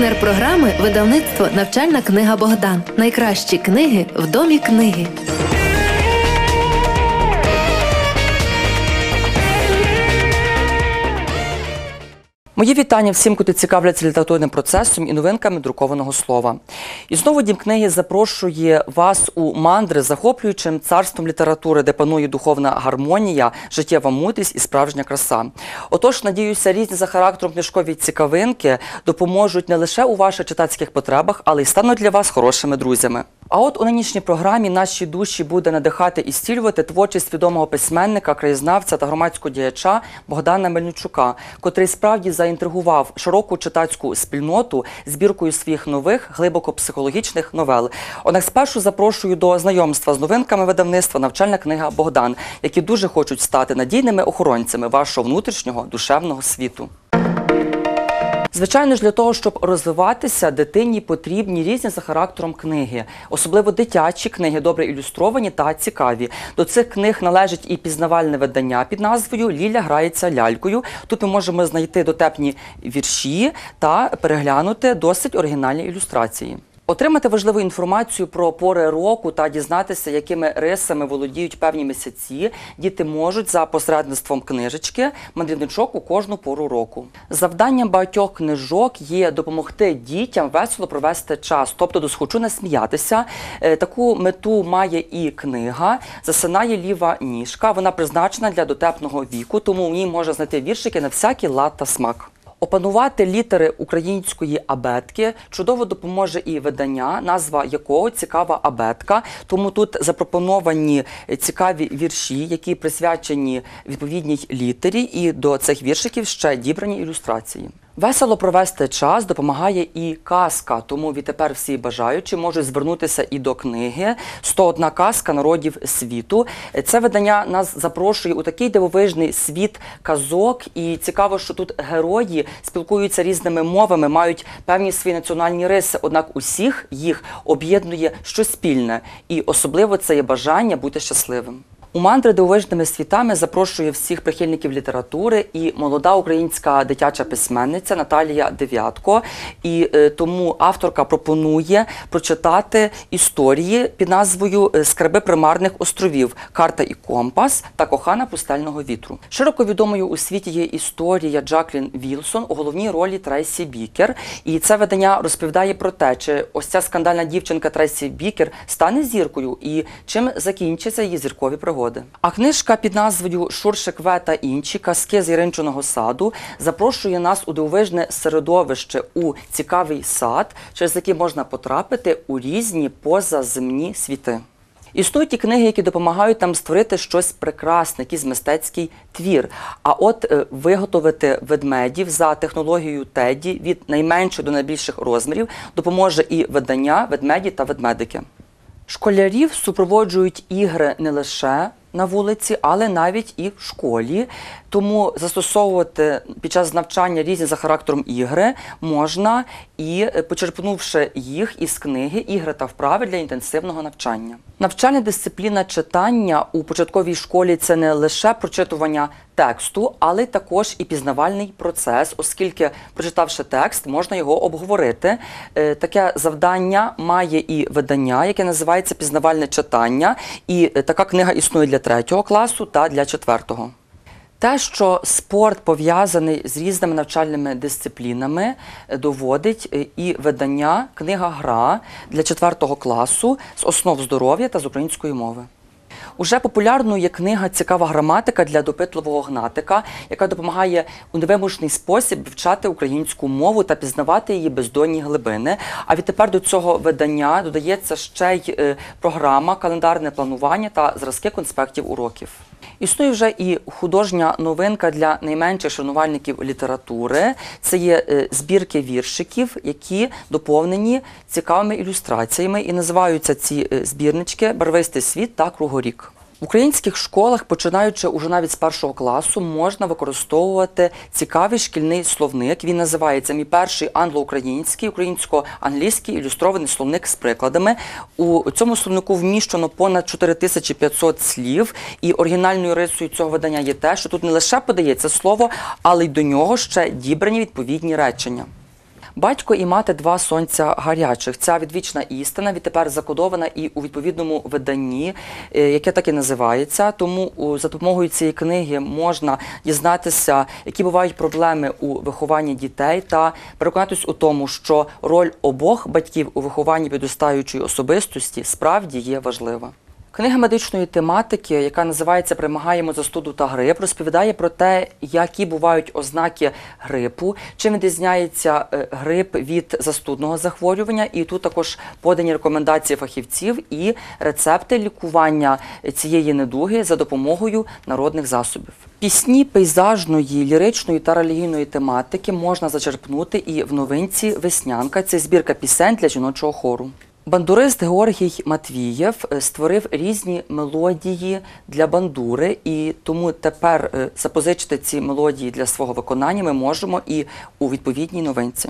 Партнер програми – видавництво «Навчальна книга Богдан». Найкращі книги в домі книги. Мої вітання всім, хто цікавляться літературним процесом і новинками друкованого слова. І знову Дім книги запрошує вас у мандри захоплюючим царством літератури, де панує духовна гармонія, життєва мудрість і справжня краса. Отож, надіюся, різні за характером книжкові цікавинки допоможуть не лише у ваших читацьких потребах, але й стануть для вас хорошими друзями. А от у нинішній програмі наші душі буде надихати і зцілювати творчість відомого письменника, краєзнавця та громадського діяча Богдана Мельничука, котрий справді заінтригував широку читацьку спільноту збіркою своїх нових, глибоко психологічних новел. Однак спершу запрошую до знайомства з новинками видавництва «Навчальна книга Богдан», які дуже хочуть стати надійними охоронцями вашого внутрішнього душевного світу. Звичайно ж, для того, щоб розвиватися, дитині потрібні різні за характером книги. Особливо дитячі книги, добре ілюстровані та цікаві. До цих книг належить і пізнавальне видання під назвою «Ліля грається лялькою». Тут ми можемо знайти дотепні вірші та переглянути досить оригінальні ілюстрації. Отримати важливу інформацію про пори року та дізнатися, якими рисами володіють певні місяці, діти можуть за посередництвом книжечки «Мандрівничок у кожну пору року». Завданням багатьох книжок є допомогти дітям весело провести час, тобто досхочу насміятися. Таку мету має і книга «Засинає ліва ніжка». Вона призначена для дотепного віку, тому в ній можна знайти віршики на всякий лад та смак. Опанувати літери української абетки чудово допоможе і видання, назва якого «Цікава абетка». Тому тут запропоновані цікаві вірші, які присвячені відповідній літері, і до цих віршиків ще дібрані ілюстрації. Весело провести час допомагає і казка, тому відтепер всі бажаючі можуть звернутися і до книги «101 казка народів світу». Це видання нас запрошує у такий дивовижний світ казок, і цікаво, що тут герої спілкуються різними мовами, мають певні свої національні риси, однак усіх їх об'єднує щось спільне, і особливо це є бажання бути щасливим. У мандри дивовижними світами запрошує всіх прихильників літератури і молода українська дитяча письменниця Наталія Дев'ятко. І тому авторка пропонує прочитати історії під назвою «Скарби примарних островів. Карта і компас» та «Кохана пустельного вітру». Широко відомою у світі є історія Джаклін Вілсон у головній ролі Трейсі Бікер. І це видання розповідає про те, чи ось ця скандальна дівчинка Трейсі Бікер стане зіркою і чим закінчаться її зіркові пригоди. А книжка під назвою «Шуршик В та інші. Казки з Яринчиного саду» запрошує нас у дивовижне середовище, у цікавий сад, через який можна потрапити у різні позаземні світи. Існують ті книги, які допомагають нам створити щось прекрасне, якийсь мистецький твір. А от виготовити ведмедів за технологією Теді від найменших до найбільших розмірів допоможе і видання «Ведмеді та ведмедики». Школярів супроводжують ігри не лише на вулиці, але навіть і в школі. Тому застосовувати під час навчання різні за характером ігри можна і почерпнувши їх із книги «Ігри та вправи для інтенсивного навчання». Навчальна дисципліна читання у початковій школі – це не лише прочитування тексту, але також і пізнавальний процес, оскільки, прочитавши текст, можна його обговорити. Таке завдання має і видання, яке називається «Пізнавальне читання», і така книга існує для 3 класу та для 4-го. Те, що спорт пов'язаний з різними навчальними дисциплінами, доводить і видання «Книга-гра» для 4 класу з основ здоров'я та з української мови. Уже популярною є книга «Цікава граматика» для допитливого гнатика, яка допомагає у невимушений спосіб вивчати українську мову та пізнавати її бездонні глибини. А відтепер до цього видання додається ще й програма, календарне планування та зразки конспектів уроків. Існує вже і художня новинка для найменших шанувальників літератури. Це є збірки віршиків, які доповнені цікавими ілюстраціями, і називаються ці збірнички «Барвистий світ» та «Кругорік». В українських школах, починаючи уже навіть з 1 класу, можна використовувати цікавий шкільний словник. Він називається «Мій перший англо-український, українсько-англійський ілюстрований словник з прикладами». У цьому словнику вміщено понад 4500 слів, і оригінальною рисою цього видання є те, що тут не лише подається слово, але й до нього ще дібрані відповідні речення. Батько і мати – два сонця гарячих. Ця відвічна істина відтепер закодована і у відповідному виданні, яке так і називається. Тому за допомогою цієї книги можна дізнатися, які бувають проблеми у вихованні дітей та переконатись у тому, що роль обох батьків у вихованні підростаючої особистості справді є важлива. Книга медичної тематики, яка називається «Перемагаємо застуду та грип», розповідає про те, які бувають ознаки грипу, чим відрізняється грип від застудного захворювання. І тут також подані рекомендації фахівців і рецепти лікування цієї недуги за допомогою народних засобів. Пісні пейзажної, ліричної та релігійної тематики можна зачерпнути і в новинці «Веснянка». Це збірка пісень для жіночого хору. Бандурист Георгій Матвієв створив різні мелодії для бандури, і тому тепер запозичити ці мелодії для свого виконання ми можемо і у відповідній новинці.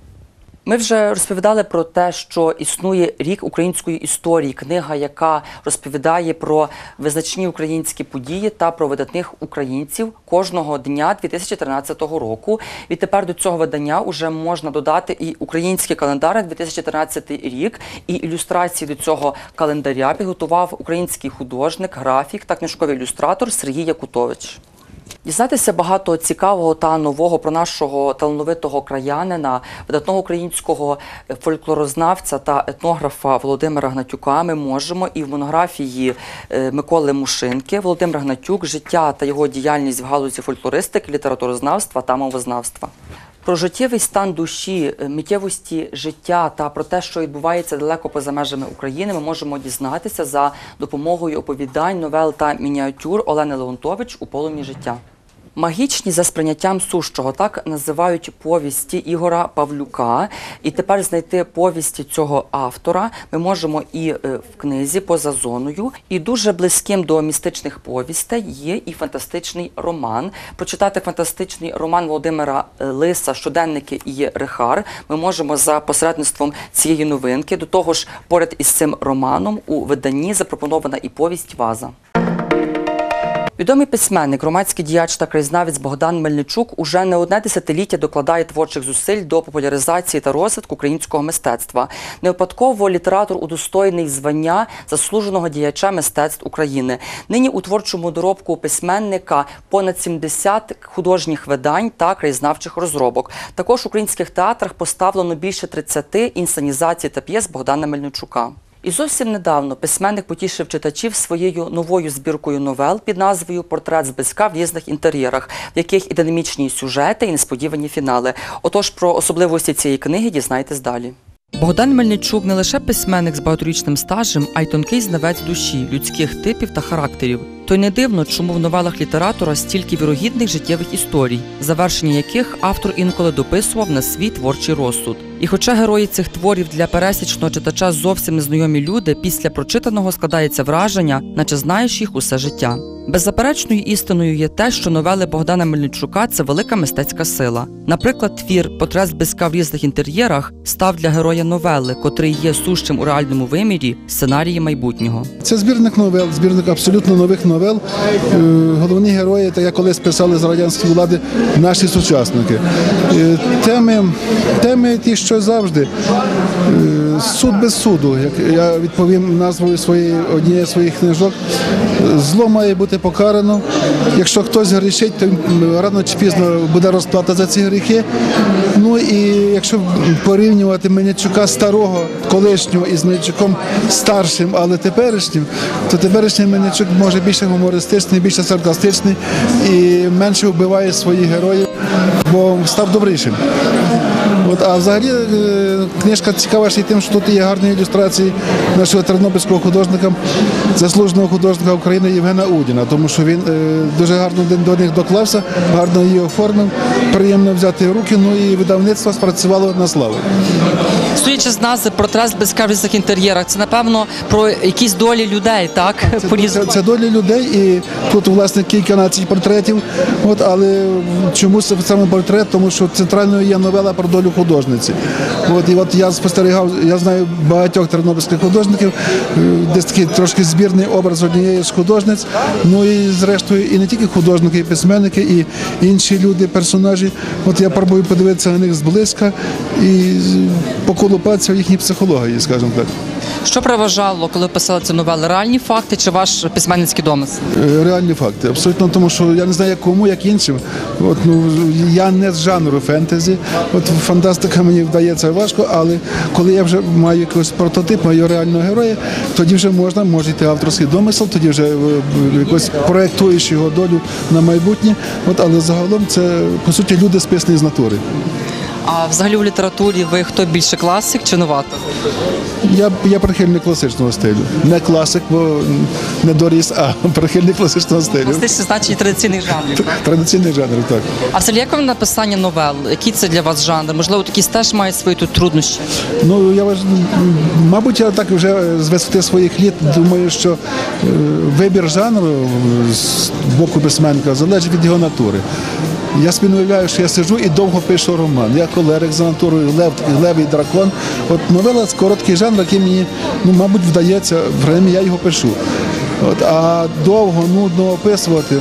Ми вже розповідали про те, що існує рік української історії, книга, яка розповідає про визначні українські події та про видатних українців кожного дня 2013 року. Відтепер до цього видання вже можна додати і український календар на 2013 рік, і ілюстрації до цього календаря підготував український художник, графік та книжковий ілюстратор Сергій Якутович. Дізнатися багато цікавого та нового про нашого талановитого краянина, видатного українського фольклорознавця та етнографа Володимира Гнатюка ми можемо і в монографії Миколи Мушинки «Володимир Гнатюк. Життя та його діяльність в галузі фольклористики, літературознавства та мовознавства». Про життєвий стан душі, миттєвості життя та про те, що відбувається далеко поза межами України, ми можемо дізнатися за допомогою оповідань, новел та мініатюр Олени Леонтович «У полум'ї життя». Магічні за сприйняттям сущого – так називають повісті Ігора Павлюка. І тепер знайти повісті цього автора ми можемо і в книзі «Поза зоною». І дуже близьким до містичних повістей є і фантастичний роман. Прочитати фантастичний роман Володимира Лиса «Щоденники і Рихар» ми можемо за посередництвом цієї новинки. До того ж, поряд із цим романом у виданні запропонована і повість «Ваза». Відомий письменник, громадський діяч та краєзнавець Богдан Мельничук уже не одне десятиліття докладає творчих зусиль до популяризації та розвитку українського мистецтва. Не випадково літератор удостоєний звання заслуженого діяча мистецтв України. Нині у творчому доробку письменника понад 70 художніх видань та краєзнавчих розробок. Також в українських театрах поставлено більше 30 інсценізацій та п'єс Богдана Мельничука. І зовсім недавно письменник потішив читачів своєю новою збіркою новел під назвою «Портрет зблизька в різних інтер'єрах», в яких і динамічні сюжети, і несподівані фінали. Отож, про особливості цієї книги дізнайтесь далі. Богдан Мельничук не лише письменник з багаторічним стажем, а й тонкий знавець душі, людських типів та характерів. То й не дивно, чому в новелах літератора стільки вірогідних життєвих історій, завершення яких автор інколи дописував на свій творчий розсуд. І хоча герої цих творів для пересічного читача зовсім незнайомі люди, після прочитаного складається враження, наче знаєш їх усе життя. Беззаперечною істиною є те, що новели Богдана Мельничука – це велика мистецька сила. Наприклад, твір «Портрет зблизька в різних інтер'єрах» став для героя новели, котрий є сущим у реальному вимірі, сценарії майбутнього. Це збірник новел, збірник абсолютно нових новел. Головні герої, так як колись писали з радянської влади, наші сучасники. Теми ті, що завжди. Суд без суду, як я відповім назвою однієї з своїх книжок. Зло має бути покарано. Якщо хтось грішить, то рано чи пізно буде розплата за ці гріхи. Ну і якщо порівнювати Мельничука старого, колишнього із Мельничуком старшим, але теперішнім, то теперішній Мельничук може більше гумористичний, більше саркастичний і менше вбиває своїх героїв, бо став добрішим. А взагалі книжка цікава ще й тим, що тут є гарні ілюстрації нашого тернопільського художника, заслуженого художника України Євгена Удіна, тому що він дуже гарно до них доклався, гарно її оформив, приємно взяти в руки, ну і видавництво спрацювало на славу. Судячи з назви «Портрет зблизька в різних інтер'єрах», це, напевно, про якісь долі людей, так? Це долі людей, і тут, власне, кільканадцять портретів, але чому саме портрет? Тому що центральною є новела про долю художниці. І от я спостерігав, я знаю багатьох тернопільських художників, десь такий трошки збірний образ однієї з художниць, ну і зрештою і не тільки художники, і письменники, і інші люди, персонажі. От я пробую подивитися на них зблизька і поколупатися в їхній психології, скажімо так. Що переважало, коли писали ці новели? Реальні факти чи ваш письменницький домисел? Реальні факти, абсолютно, тому що я не знаю, як кому, як іншим. От, ну, я не з жанру фентезі, от фантастика мені вдається важко, але коли я вже маю якийсь прототип, маю реального героя, тоді вже може йти авторський домисел, тоді вже якось проєктуєш його долю на майбутнє. От, але загалом це, по суті, люди списані з натури. А взагалі у літературі ви хто більше класик чи новатор? Я прихильник класичного стилю. Не класик, бо не доріс, а прихильник класичного стилю. Класичне значення традиційних жанрів. Традиційних жанрів, так. А взагалі, як вам написання новел? Який це для вас жанр? Можливо, такі теж мають свої тут труднощі? Ну, мабуть, я так вже з висоти своїх літ думаю, що вибір жанру з боку письменника залежить від його натури. Я собі не уявляю, що я сиджу і довго пишу роман. Я холерик за натурою, лев і дракон. От новела – короткий жанр, який мені, мабуть, вдається, принаймні я його пишу. От, а довго, нудно описувати,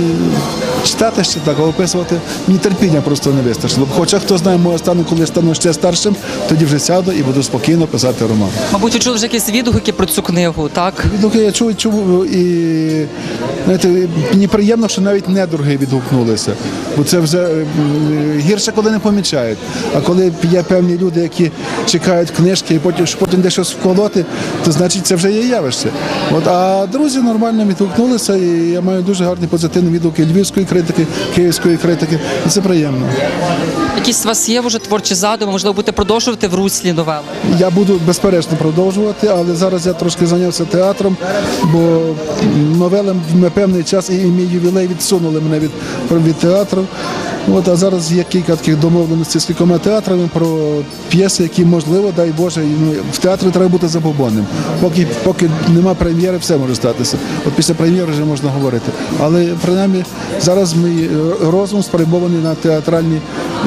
читати ще так, а описувати мені терпіння просто не вистачило. Хоча, хто знає, може стану, коли стану ще старшим, тоді вже сяду і буду спокійно писати роман. Мабуть, ви чули вже якісь відгуки про цю книгу, так? Відгуки я чув і знаєте, мені приємно, що навіть недороги відгукнулися. Бо це вже гірше, коли не помічають. А коли є певні люди, які чекають книжки і потім де щось вколоти, то значить це вже є явище. От, а друзі нормально відгукнулися, і я маю дуже гарні позитивні відгуки львівської критики, київської критики. І це приємно. Якісь у вас є вже творчі задуми, можливо, будете продовжувати в руслі новели? Я буду безперечно продовжувати, але зараз я трошки зайнявся театром, бо новели на певний час і мій ювілей відсунули мене від театру. От, а зараз є кілька таких домовленостей з кількома театрами про п'єси, які, можливо, дай Боже, в театрі треба бути забобонним. Поки нема прем'єри, все може статися. От після прем'єри вже можна говорити. Але, принаймні, зараз мій розум спрямований на театральні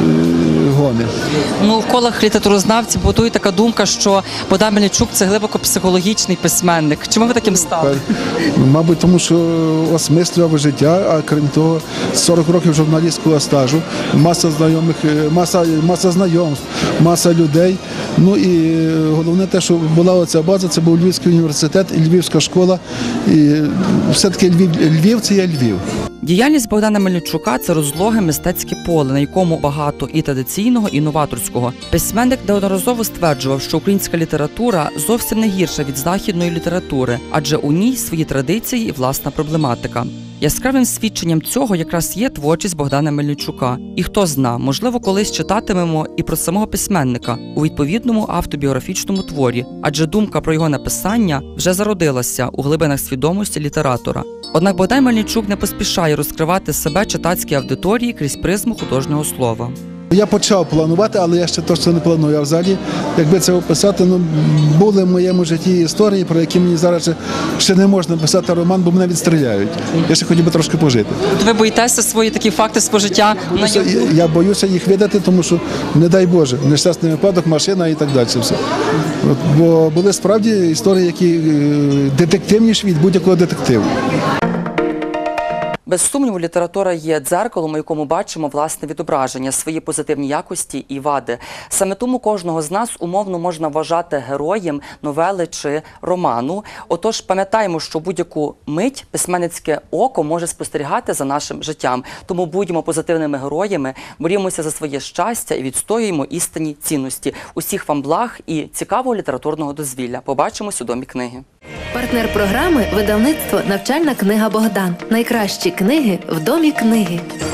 гони. Ну, в колах літературознавців будує така думка, що Богдан Мельничук – це глибоко психологічний письменник. Чому ви таким стали? Мабуть, тому що осмислював життя, а крім того, 40 років журналістського стажу, маса знайомих, маса знайомств, маса людей. Ну і головне те, що була оця база, це був Львівський університет і Львівська школа. І все-таки Львів – це є Львів. Діяльність Богдана Мельничука – це розлоге мистецьке поле, на якому багато і традиційного, і новаторського. Письменник неодноразово стверджував, що українська література зовсім не гірша від західної літератури, адже у ній свої традиції і власна проблематика. Яскравим свідченням цього якраз є творчість Богдана Мельничука. І хто зна, можливо, колись читатимемо і про самого письменника у відповідному автобіографічному творі, адже думка про його написання вже зародилася у глибинах свідомості літератора. Однак Богдан Мельничук не поспішає розкривати себе читацькій аудиторії крізь призму художнього слова. Я почав планувати, але я ще точно не планую. А взагалі, якби це описати, були в моєму житті історії, про які мені зараз ще не можна писати роман, бо мене відстріляють. Я ще хотів би трошки пожити. Ви боїтеся свої такі факти з життя? Я боюся їх видати, тому що, не дай Боже, нещасний випадок, машина і так далі. Все. Бо були справді історії, які детективніші від будь-якого детективу. Без сумніву, література є дзеркалом, у якому бачимо власне відображення, свої позитивні якості і вади. Саме тому кожного з нас умовно можна вважати героєм новели чи роману. Отож, пам'ятаємо, що будь-яку мить письменницьке око може спостерігати за нашим життям. Тому будьмо позитивними героями, борімося за своє щастя і відстоюємо істинні цінності. Усіх вам благ і цікавого літературного дозвілля. Побачимось у Домі книги. Партнер програми – видавництво «Навчальна книга Богдан». Найкращі книги в Домі книги.